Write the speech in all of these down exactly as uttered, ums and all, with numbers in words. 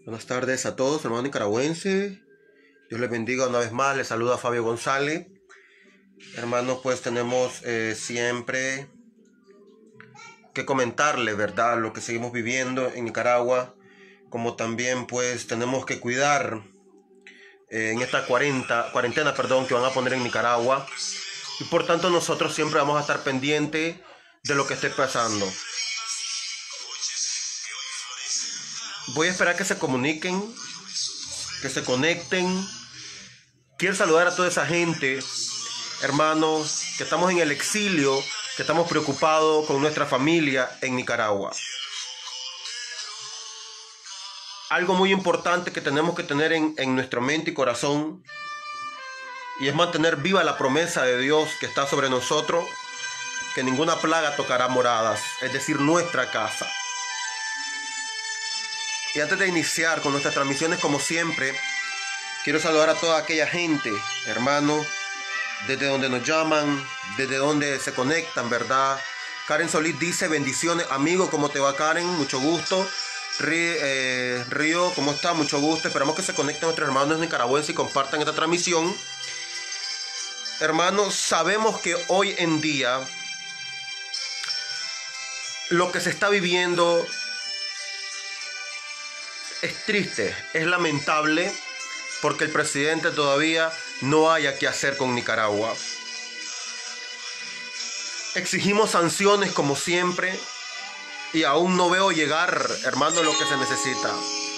Buenas tardes a todos, hermanos nicaragüenses. Dios les bendiga una vez más. Les saluda Fabio González. Hermanos, pues tenemos eh, siempre que comentarles, ¿verdad?, lo que seguimos viviendo en Nicaragua. Como también, pues, tenemos que cuidar eh, en esta cuarenta, cuarentena perdón, que van a poner en Nicaragua. Y por tanto, nosotros siempre vamos a estar pendientes de lo que esté pasando. Voy a esperar que se comuniquen, que se conecten. Quiero saludar a toda esa gente, hermanos, que estamos en el exilio, que estamos preocupados con nuestra familia en Nicaragua. Algo muy importante que tenemos que tener en, en nuestra mente y corazón, y es mantener viva la promesa de Dios que está sobre nosotros, que ninguna plaga tocará moradas, es decir, nuestra casa. Y antes de iniciar con nuestras transmisiones, como siempre, quiero saludar a toda aquella gente, hermanos, desde donde nos llaman, desde donde se conectan, ¿verdad? Karen Solís dice: bendiciones, amigo. ¿Cómo te va, Karen? Mucho gusto. Río, eh, Río, ¿cómo está? Mucho gusto. Esperamos que se conecten nuestros hermanos nicaragüenses y compartan esta transmisión. Hermanos, sabemos que hoy en día lo que se está viviendo es triste, es lamentable, porque el presidente todavía no haya qué hacer con Nicaragua. Exigimos sanciones como siempre y aún no veo llegar, hermano, lo que se necesita.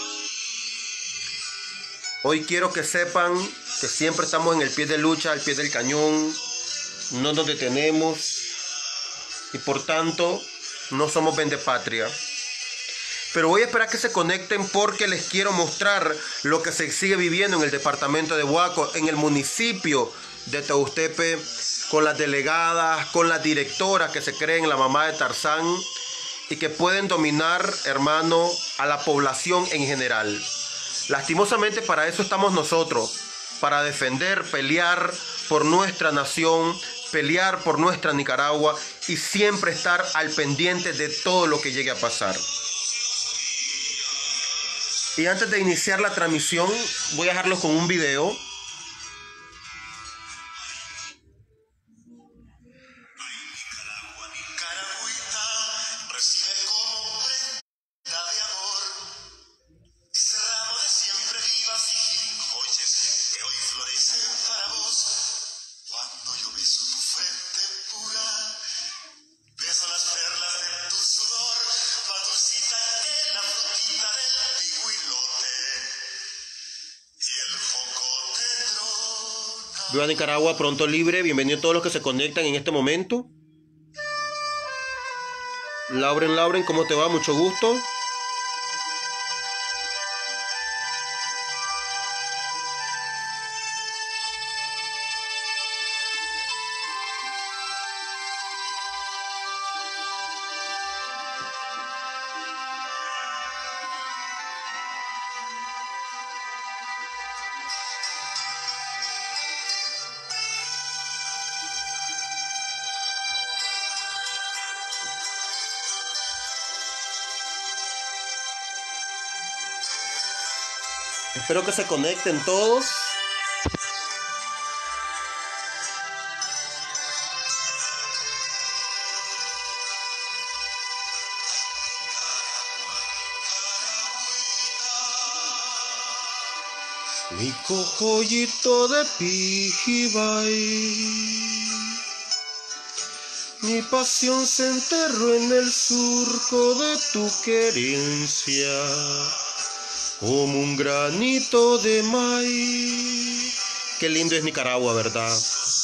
Hoy quiero que sepan que siempre estamos en el pie de lucha, al pie del cañón, no nos detenemos y por tanto no somos vendepatria. Pero voy a esperar que se conecten porque les quiero mostrar lo que se sigue viviendo en el departamento de Huaco, en el municipio de Tehustepe, con las delegadas, con las directoras que se creen la mamá de Tarzán y que pueden dominar, hermano, a la población en general. Lastimosamente para eso estamos nosotros, para defender, pelear por nuestra nación, pelear por nuestra Nicaragua y siempre estar al pendiente de todo lo que llegue a pasar. Y antes de iniciar la transmisión, voy a dejarlos con un video. Viva Nicaragua, pronto libre. Bienvenidos todos los que se conectan en este momento. Lauren, Lauren, ¿cómo te va? Mucho gusto. Espero que se conecten todos. Mi cojollito de Pijibay, mi pasión se enterró en el surco de tu querencia, como un granito de maíz. Qué lindo es Nicaragua, ¿verdad?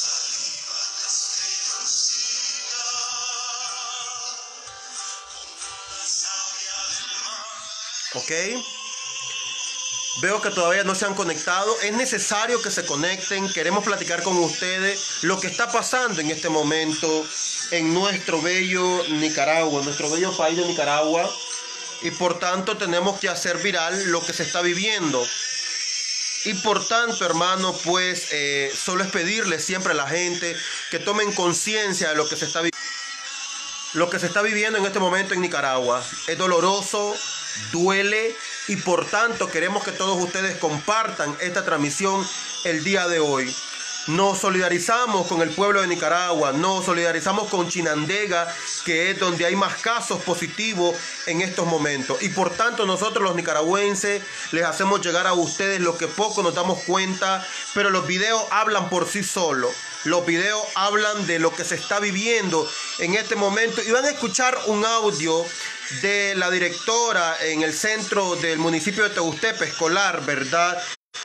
Ok. Veo que todavía no se han conectado. Es necesario que se conecten. Queremos platicar con ustedes lo que está pasando en este momento en nuestro bello Nicaragua, nuestro bello país de Nicaragua. Y por tanto tenemos que hacer viral lo que se está viviendo. Y por tanto, hermano, pues eh, solo es pedirle siempre a la gente que tomen conciencia de lo que se está viviendo. Lo que se está viviendo en este momento en Nicaragua es doloroso, duele, y por tanto queremos que todos ustedes compartan esta transmisión el día de hoy. Nos solidarizamos con el pueblo de Nicaragua, nos solidarizamos con Chinandega, que es donde hay más casos positivos en estos momentos. Y por tanto nosotros los nicaragüenses les hacemos llegar a ustedes lo que poco nos damos cuenta, pero los videos hablan por sí solos. Los videos hablan de lo que se está viviendo en este momento. Y van a escuchar un audio de la directora en el centro del municipio de Tegustepe escolar, ¿verdad?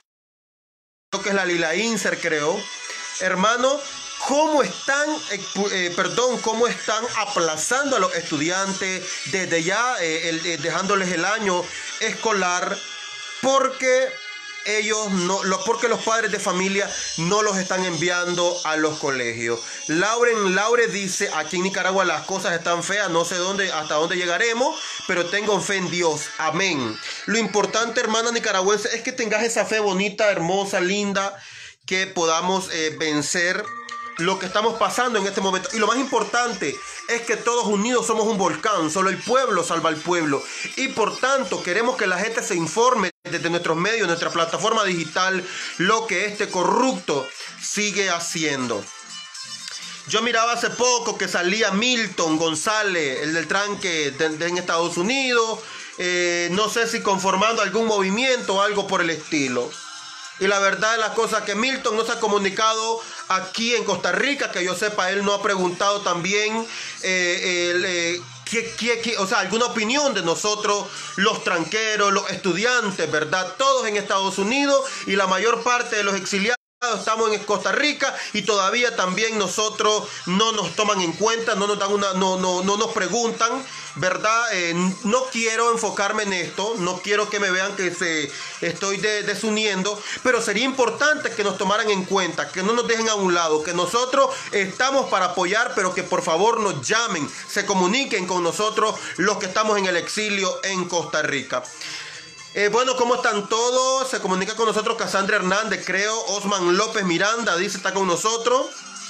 Que es la Lila Inser, creo. Hermano, cómo están, eh, eh, perdón, cómo están aplazando a los estudiantes desde ya, eh, el, eh, dejándoles el año escolar, porque ellos no, lo, porque los padres de familia no los están enviando a los colegios. Lauren Laure dice: aquí en Nicaragua las cosas están feas, no sé dónde, hasta dónde llegaremos, pero tengo fe en Dios. Amén. Lo importante, hermana nicaragüense, es que tengas esa fe bonita, hermosa, linda, que podamos eh, vencer lo que estamos pasando en este momento. Y lo más importante es que todos unidos somos un volcán. Solo el pueblo salva al pueblo. Y por tanto queremos que la gente se informe desde nuestros medios, nuestra plataforma digital, lo que este corrupto sigue haciendo. Yo miraba hace poco que salía Milton González, el del tranque de, de, en Estados Unidos. Eh, no sé si conformando algún movimiento o algo por el estilo. Y la verdad de las cosas que Milton no se ha comunicado aquí en Costa Rica, que yo sepa, él no ha preguntado también eh, el, eh, qué, qué, qué, o sea, alguna opinión de nosotros, los tranqueros, los estudiantes, ¿verdad? Todos en Estados Unidos y la mayor parte de los exiliados estamos en Costa Rica, y todavía también nosotros no nos toman en cuenta, no nos dan una, no, no, no nos preguntan, ¿verdad? Eh, no quiero enfocarme en esto, no quiero que me vean que se estoy de, desuniendo, pero sería importante que nos tomaran en cuenta, que no nos dejen a un lado, que nosotros estamos para apoyar, pero que por favor nos llamen, se comuniquen con nosotros los que estamos en el exilio en Costa Rica. Eh, bueno, ¿cómo están todos? Se comunica con nosotros Cassandra Hernández, creo. Osman López Miranda dice está con nosotros.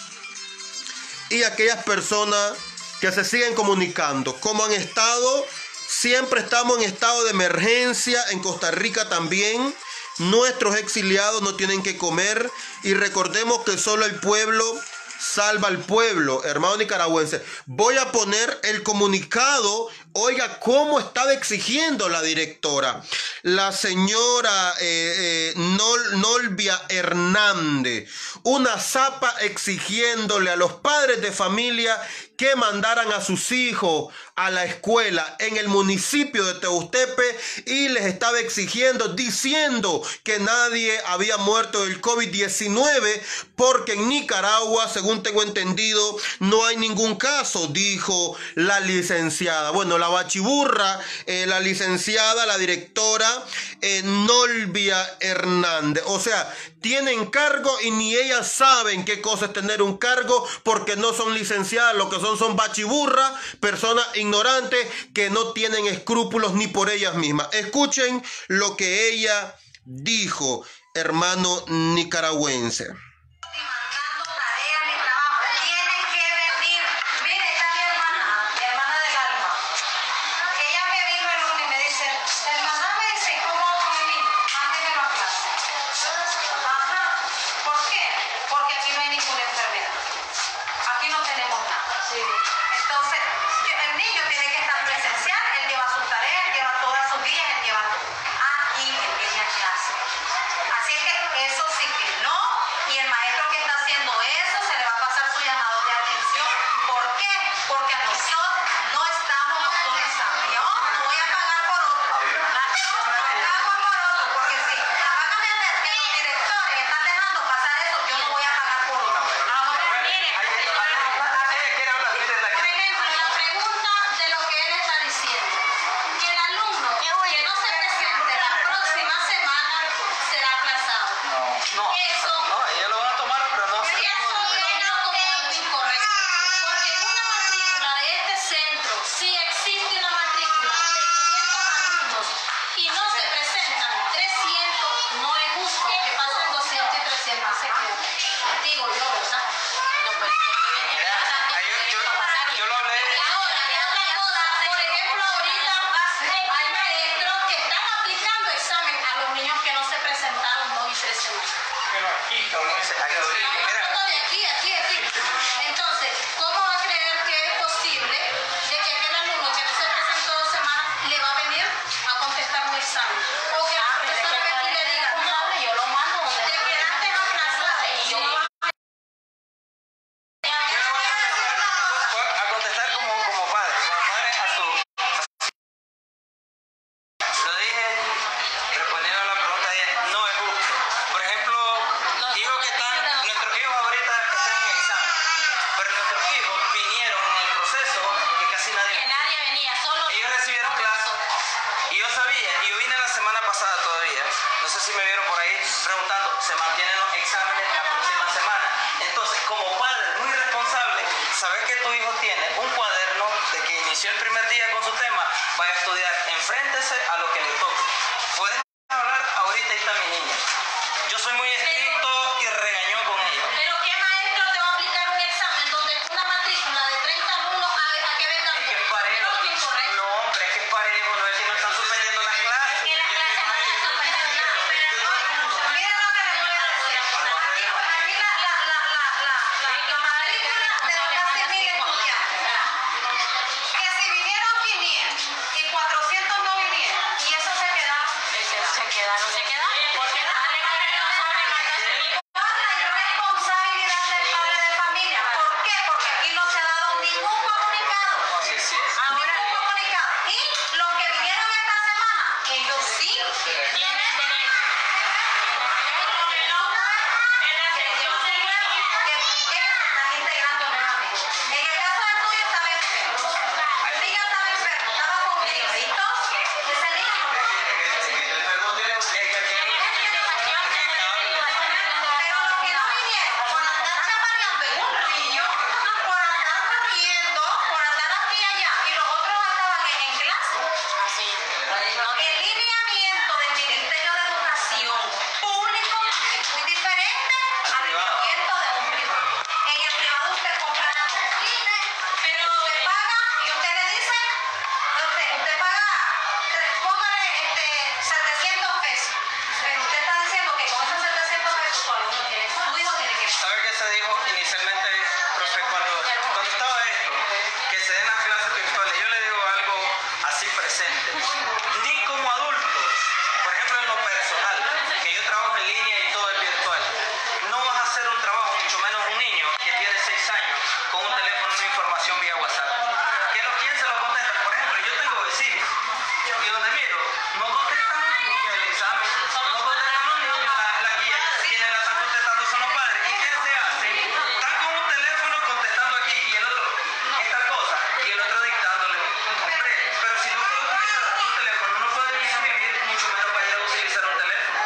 Y aquellas personas que se siguen comunicando. ¿Cómo han estado? Siempre estamos en estado de emergencia. En Costa Rica también. Nuestros exiliados no tienen que comer. Y recordemos que solo el pueblo salva al pueblo, hermano nicaragüense. Voy a poner el comunicado. Oiga, cómo estaba exigiendo la directora, la señora eh, eh, Nol, Nolvia Hernández, una zapa exigiéndole a los padres de familia que mandaran a sus hijos a la escuela en el municipio de Tegustepe, y les estaba exigiendo, diciendo que nadie había muerto del COVID diecinueve, porque en Nicaragua, según tengo entendido, no hay ningún caso, dijo la licenciada. Bueno, la bachiburra, eh, la licenciada, la directora eh, Nolvia Hernández. O sea, tienen cargo y ni ellas saben qué cosa es tener un cargo, porque no son licenciadas, lo que son son bachiburras, personas ignorantes que no tienen escrúpulos ni por ellas mismas. Escuchen lo que ella dijo, hermano nicaragüense. Así es que eso sí que no, y inició el primer día con su tema, vaya a estudiar, enfréntese a lo que le toque. Puedes hablar, ahorita está mi niña. Yo soy muy estricto y regañón con ella. Pero ¿qué maestro te va a aplicar un examen donde una matrícula de treinta alumnos a, a que vengan? Es que es parejo. No, hombre, es que es parejo, no es que no están suspendiendo las clases. Que las clases no se suspenden nada. Mira lo que le voy a decir. Aquí la, la, la, la, la, la, la matrícula de casi mil estudiantes. Que si vinieron quinientos y cuatrocientos no vinieron, y eso se queda. Se quedaron, se quedaron. Porque la no saben mandar. ¿Cuál es la irresponsabilidad del padre de familia? ¿Por qué? Porque aquí no se ha dado ningún comunicado. Sí, sí es. Ahora ningún comunicado. Y los que vinieron esta semana, ellos sí Tienen derecho. En la sección que están integrando nuevamente. En el caso del tuyo estaba enfermo. El niño estaba enfermo, estaba con gripe y tos. Ese niño no puede. Pero los que no vinieron por andar chapareando en un río, por andar corriendo, por andar aquí y allá, y los otros estaban en, en clase. Así. El lineamiento del Ministerio de Educación público es muy diferente al lineamiento de un privado. En el privado usted compra la nómina, pero usted paga y usted le dice, usted, usted paga, tre- póngale este, setecientos pesos. Pero usted está diciendo que con esos setecientos pesos su alumno tiene, su hijo tiene que pagar. ¿Sabe qué se dijo inicialmente, profe, cuando, cuando estaba esto? Que se den las clases virtuales. Yo le digo algo así presente. Ni como adultos, por ejemplo en lo personal, que yo trabajo en línea y todo es virtual, no vas a hacer un trabajo, mucho menos un niño que tiene seis años, con un teléfono, una información vía WhatsApp. Que los quién se lo contesta. Por ejemplo, yo tengo vecinos y donde miro, no contestan los niños el examen, no contestan los niños la, la guía, quienes la están contestando son los padres. ¿Y qué se hace? Están con un teléfono contestando aquí y el otro, esta cosa, y el otro dictándole. Hombre, pero si no puedo utilizar un teléfono, no puedo ni escribir, mucho menos para ir a utilizar un teléfono.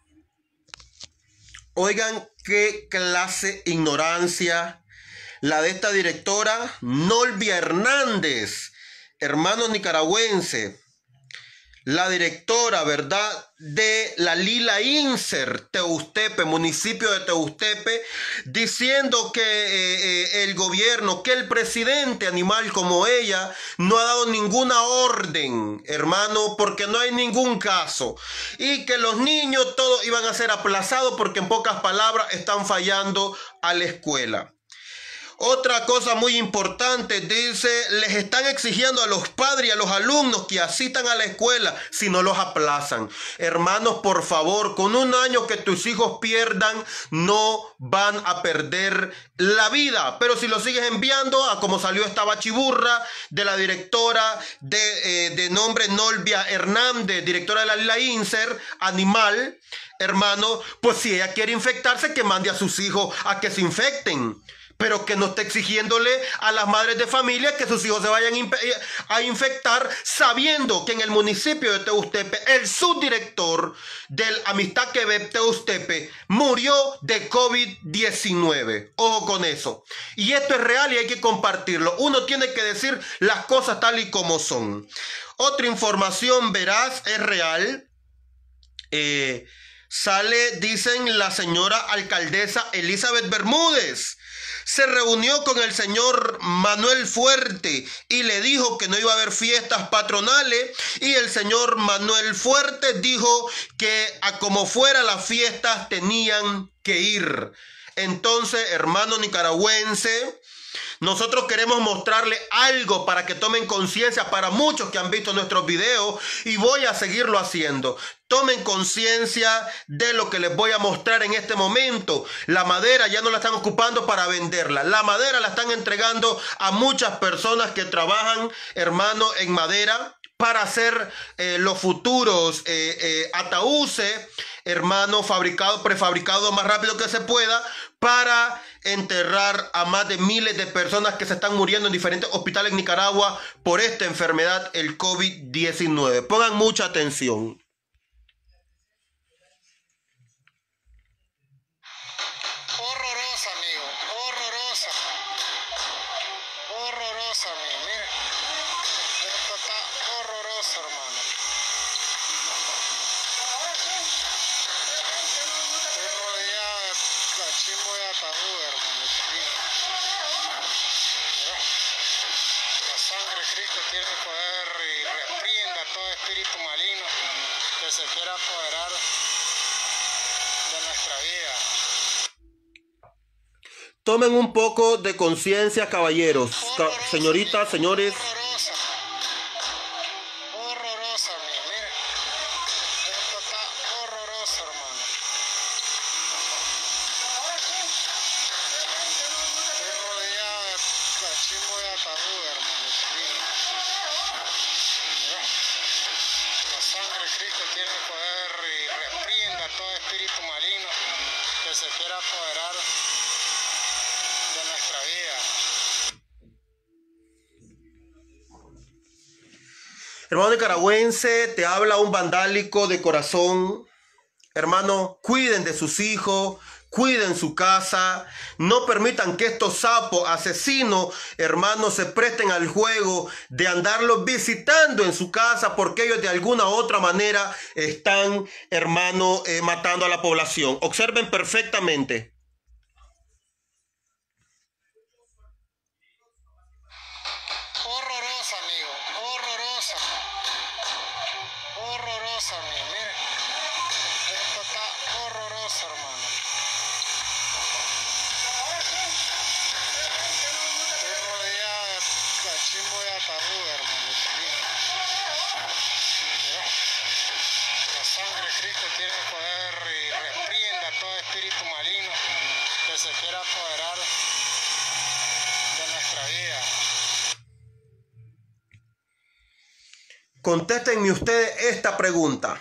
Oigan, qué clase ignorancia la de esta directora Nolvia Hernández, hermano nicaragüense. La directora, ¿verdad?, de la Lila Inser, Teustepe, municipio de Teustepe, diciendo que eh, eh, el gobierno, que el presidente animal como ella, no ha dado ninguna orden, hermano, porque no hay ningún caso. Y que los niños todos iban a ser aplazados porque en pocas palabras están fallando a la escuela. Otra cosa muy importante, dice, les están exigiendo a los padres y a los alumnos que asistan a la escuela si no los aplazan. Hermanos, por favor, con un año que tus hijos pierdan, no van a perder la vida. Pero si los sigues enviando, a como salió esta bachiburra de la directora de, eh, de nombre Nolvia Hernández, directora de la Lila Inser, animal, hermano, pues si ella quiere infectarse, que mande a sus hijos a que se infecten. Pero que no esté exigiéndole a las madres de familia que sus hijos se vayan a infectar, sabiendo que en el municipio de Teustepe el subdirector del Amistad Quebec Teustepe murió de COVID diecinueve. Ojo con eso. Y esto es real y hay que compartirlo. Uno tiene que decir las cosas tal y como son. Otra información veraz, es real. Eh, sale, dicen, la señora alcaldesa Elizabeth Bermúdez. Se reunió con el señor Manuel Fuerte y le dijo que no iba a haber fiestas patronales, y el señor Manuel Fuerte dijo que a como fuera las fiestas tenían que ir. Entonces, hermano nicaragüense, nosotros queremos mostrarle algo para que tomen conciencia, para muchos que han visto nuestros videos, y voy a seguirlo haciendo. Tomen conciencia de lo que les voy a mostrar en este momento. La madera ya no la están ocupando para venderla. La madera la están entregando a muchas personas que trabajan, hermano, en madera para hacer eh, los futuros eh, eh, ataúdes, hermano, fabricados, prefabricados lo más rápido que se pueda, para enterrar a más de miles de personas que se están muriendo en diferentes hospitales en Nicaragua por esta enfermedad, el COVID diecinueve. Pongan mucha atención. Horrorosa, amigo, horrorosa, horrorosa, amigo, mira. sangre de Cristo tiene poder y reprenda todo espíritu maligno que se quiera apoderar de nuestra vida. Tomen un poco de conciencia, caballeros, Ca señoritas, señores. Horrorosa. Horrorosa, mire, mire. Esto está horroroso, hermano. Estoy rodeado de cachimbo de ataúd, hermano. Mire. Mira. La sangre de Cristo tiene poder y reprenda todo espíritu maligno que se quiera apoderar de nuestra vida. Hermano nicaragüense, te habla un vandálico de corazón. Hermano, cuiden de sus hijos, cuiden su casa. No permitan que estos sapos asesinos, hermanos, se presten al juego de andarlos visitando en su casa, porque ellos de alguna u otra manera están, hermano, eh, matando a la población. Observen perfectamente. Horrorosa, amigo, horrorosa. Horrorosa, amigo, mire. Esto está horroroso, hermano. Estoy rodeado de cachimbo de ataúd, hermano. Mire. Mira. La sangre de Cristo tiene poder y reprenda todo espíritu maligno que se quiera apoderar de nuestra vida. Contéstenme ustedes esta pregunta.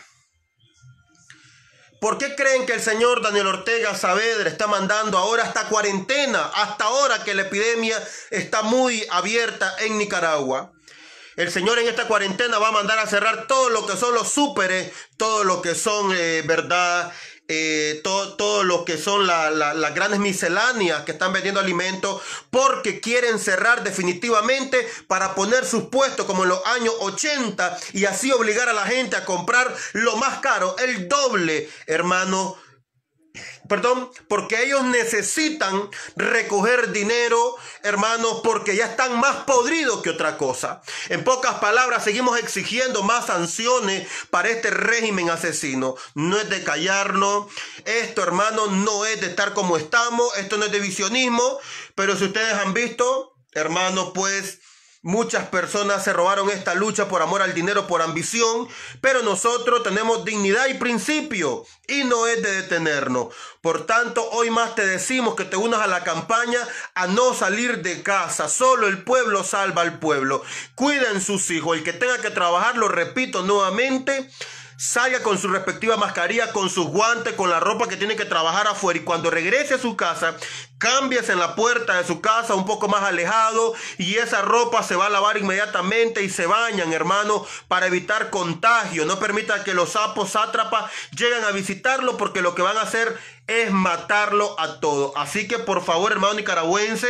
¿Por qué creen que el señor Daniel Ortega Saavedra está mandando ahora esta cuarentena, hasta ahora que la epidemia está muy abierta en Nicaragua? El señor en esta cuarentena va a mandar a cerrar todo lo que son los súperes, todo lo que son, eh, verdad, eh, todo, todo lo que son la, la, las grandes misceláneas que están vendiendo alimentos, porque quieren cerrar definitivamente para poner sus puestos como en los años ochenta y así obligar a la gente a comprar lo más caro, el doble, hermano. Perdón, porque ellos necesitan recoger dinero, hermanos, porque ya están más podridos que otra cosa. En pocas palabras, seguimos exigiendo más sanciones para este régimen asesino. No es de callarnos. Esto, hermanos, no es de estar como estamos. Esto no es de visionismo. Pero si ustedes han visto, hermanos, pues muchas personas se robaron esta lucha por amor al dinero, por ambición, pero nosotros tenemos dignidad y principio y no es de detenernos. Por tanto, hoy más te decimos que te unas a la campaña a no salir de casa. Solo el pueblo salva al pueblo. Cuiden sus hijos. El que tenga que trabajar, lo repito nuevamente, salga con su respectiva mascarilla, con sus guantes, con la ropa que tiene que trabajar afuera. Y cuando regrese a su casa, cámbiese en la puerta de su casa un poco más alejado. Y esa ropa se va a lavar inmediatamente y se bañan, hermano, para evitar contagio. No permita que los sapos sátrapas lleguen a visitarlo, porque lo que van a hacer es matarlo a todo. Así que, por favor, hermano nicaragüense,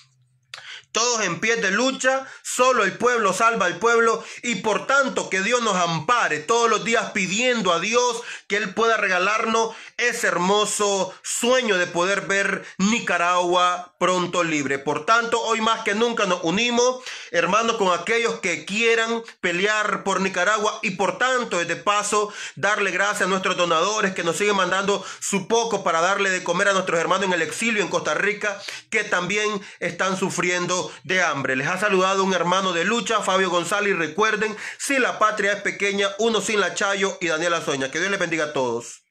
todos en pie de lucha, solo el pueblo salva al pueblo y por tanto que Dios nos ampare todos los días pidiendo a Dios que Él pueda regalarnos ese hermoso sueño de poder ver Nicaragua pronto libre. Por tanto, hoy más que nunca nos unimos, hermanos, con aquellos que quieran pelear por Nicaragua y por tanto, de paso, darle gracias a nuestros donadores que nos siguen mandando su poco para darle de comer a nuestros hermanos en el exilio en Costa Rica, que también están sufriendo de hambre. Les ha saludado un hermano de lucha, Fabio González, y recuerden, si la patria es pequeña, uno sin la Chayo y Daniela Soña. Que Dios les bendiga a todos.